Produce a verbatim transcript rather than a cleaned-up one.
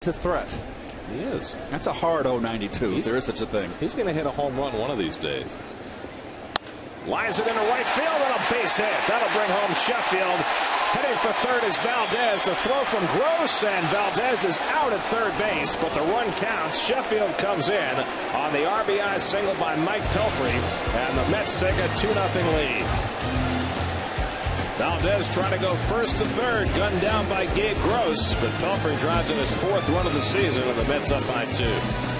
a threat. He is. That's a hard oh ninety-two. He's, there is such a thing. He's going to hit a home run one of these days. Lines it into right field and a base hit. That'll bring home Sheffield. Heading for third is Valdez. The throw from Gross, and Valdez is out at third base, but the run counts. Sheffield comes in on the R B I single by Mike Pelfrey, and the Mets take a two nothing lead. Valdez trying to go first to third, gunned down by Gabe Gross, but Pelfrey drives in his fourth run of the season, and the Mets up by two.